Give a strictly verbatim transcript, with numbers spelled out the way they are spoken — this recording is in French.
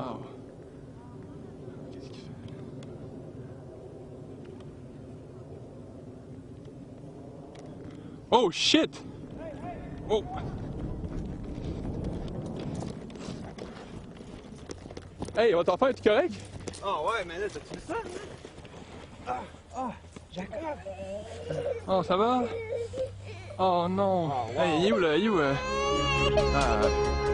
Wow. Qu'est-ce qu'il fait? Oh shit! Oh! Hey, on va t'en faire, es-tu correct? Ah ouais, mais là, t'as-tu vu ça? Ah, ah, Jacob! Oh, ça va? Oh non! Oh, wow. Hey, il est où là? Il est où? euh? Ah.